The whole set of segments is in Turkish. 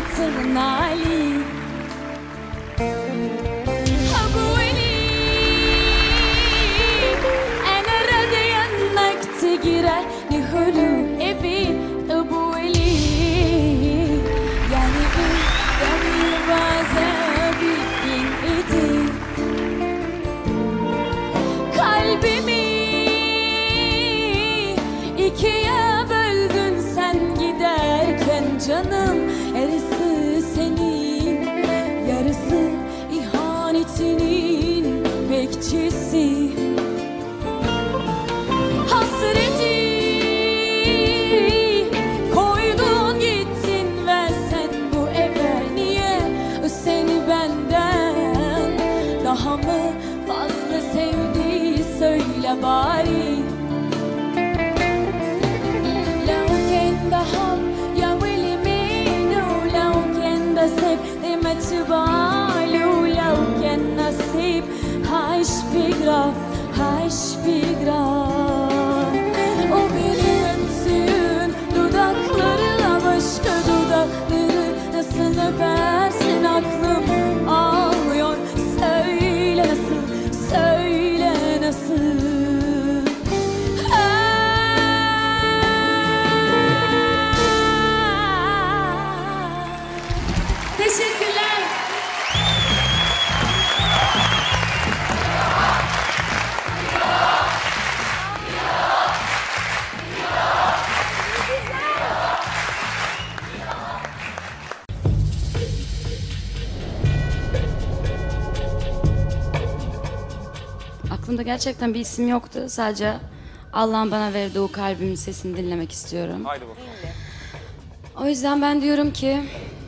تغنالي أبويلي أنا راضية إنك تجرحني حلو إبي أبويلي يعني إيه يعني بعذابي إيدي kalbimi ikiye böldün sen giderken canım. Yarısı senin, yarısı ihanetinin bekçisi. Hasreti koydun gittin ve sen bu eve niye seni benden daha mı fazla sevdi söyle bari. لو كان بحب يا ويلي منه لو كان بسيب دي ما تبالي ولو كان نصيب هعيش في جراح هعيش في جراح O beni öpsün dudaklarına başka dudakları nasıl öpersin aklım almıyor. Söyle nasıl, söyle nasıl. Teşekkürler. Aklımda gerçekten bir isim yoktu. Sadece Allah'ın bana verdiği o kalbimin sesini dinlemek istiyorum. Haydi bakalım. O yüzden ben diyorum ki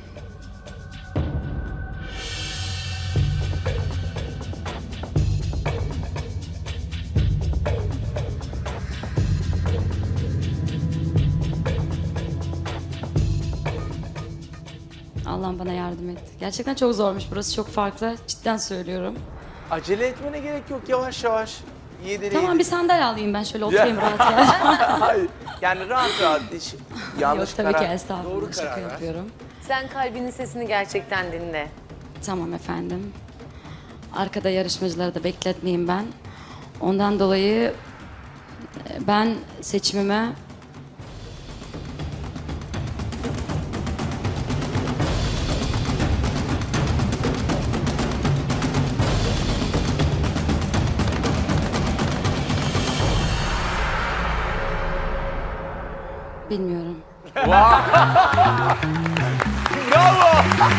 Allah'ım bana yardım et. Gerçekten çok zormuş. Burası çok farklı. Cidden söylüyorum. Acele etmene gerek yok. Yavaş yavaş. Yediri Tamam bir sandalye alayım ben şöyle oturayım rahat rahat. Hayır. Yani rahat rahat. Hiç yanlış Yok tabii karar. ki estağfurullah şaka yapıyorum. Sen kalbinin sesini gerçekten dinle. Tamam efendim. Arkada yarışmacıları da bekletmeyeyim ben. Ondan dolayı ben seçimime bilmiyorum. Bravo.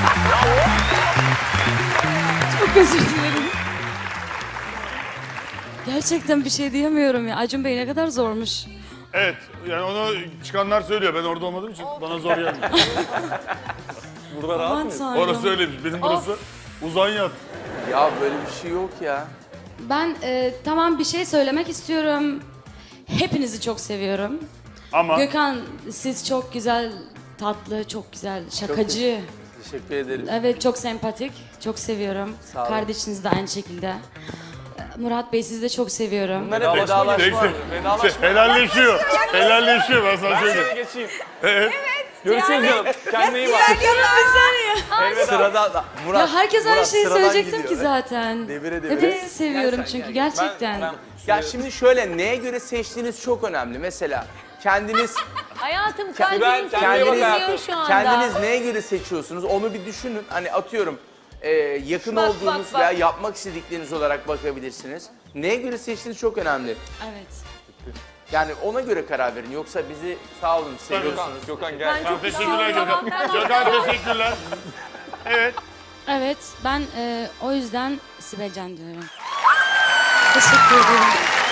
Çok özür dilerim. Gerçekten bir şey diyemiyorum ya. Acun Bey ne kadar zormuş. Evet, yani onu çıkanlar söylüyor. Ben orada olmadığım için bana zor gelmiyor. Burada rahat Aman mıyız? tanrım. Orası öyleymiş. Benim burası uzan yat. Ya böyle bir şey yok ya. Ben tamam bir şey söylemek istiyorum. Hepinizi çok seviyorum. Ama Gökhan siz çok güzel, tatlı, çok güzel, şakacı. Teşekkür ederim. Evet çok sempatik, çok seviyorum. Sağ olun. Kardeşiniz de aynı şekilde. Murat Bey sizi de çok seviyorum. Bunlara vedalaşma var. helalleşiyor. Helalleşiyor ben sana Ben söyleyeyim. seni geçeyim. Evet. Görüşürüz canım. Kendine iyi bak. Sırada Murat. Ya herkes aynı Murat, şeyi sıradan söyleyecektim gidiyor. ki zaten. Devire devire. Hepinizi seviyorum çünkü gerçekten. Ya şimdi şöyle neye göre seçtiğiniz çok önemli. Mesela kendiniz Hayatım kendiniz, kalbin sesini dinliyor şu anda. kendiniz neye göre seçiyorsunuz onu bir düşünün. Hani atıyorum yakın Bak, olduğunuz bak. veya yapmak istedikleriniz olarak bakabilirsiniz. Neye göre seçtiğiniz çok önemli. Evet. Yani ona göre karar verin. Yoksa bizi sağ olun seviyorsunuz. Gökhan Ben Tamam, çok teşekkürler istiyorum. Gökhan. Gökhan teşekkürler. Evet. Evet ben o yüzden Sibelcan diyorum. Teşekkür ederim.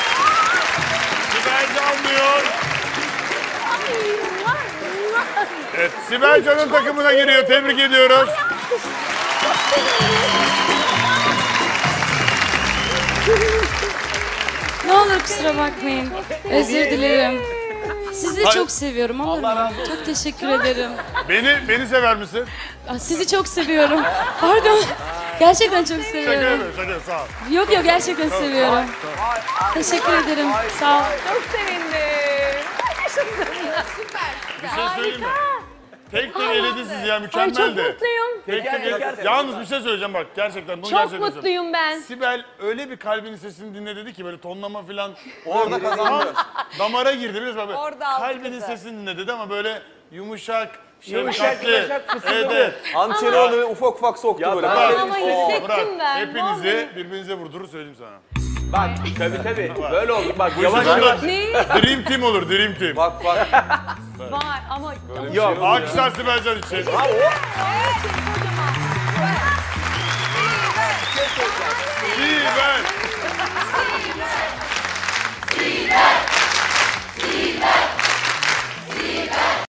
Sibel Can diyor. Evet, Sibel Can'ın takımına giriyor. Tebrik ediyoruz. Ne olur kusura bakmayın. Özür dilerim. Sizi çok seviyorum olur mu? Çok teşekkür ederim. Beni sever misin? Sizi çok seviyorum. Pardon. Gerçekten çok Şaka seviyorum. yapıyorum, şaka sağ ol. Yok gerçekten seviyorum. Teşekkür ederim. Sağ ol. Çok sevindim. Bir şey söyleyeyim mi? Tek tek eledi sizi ya, Ay çok mükemmeldi. mutluyum. Tek tek eledi. Yalnız bir şey söyleyeceğim bak, gerçekten bunu Çok gerçekten söyleyeceğim. mutluyum ben. Sibel öyle bir kalbinin sesini dinle dedi ki böyle tonlama falan. Orada kazandı. Damara girdi biliyorsun abi. Orada aldı Kalbinin kızı. sesini dinle dedi ama böyle yumuşak, Yumuşak, şefkatli. yumuşak, fısıldadı. Evet, evet. Hançeri ufak ufak soktu böyle. ben- Böyle Ama bir- hissettim Bırak, ben. hepinizi Vallahi. birbirinize vurdurur söyleyeyim sana. Bak tabii böyle oldu. Bak Bu yavaş işin yavaş. sonunda Ne? Dream Team olur, Dream Team. Bak bak. Var ama... Yok. Alkışlar Sibelcan için. Bravo.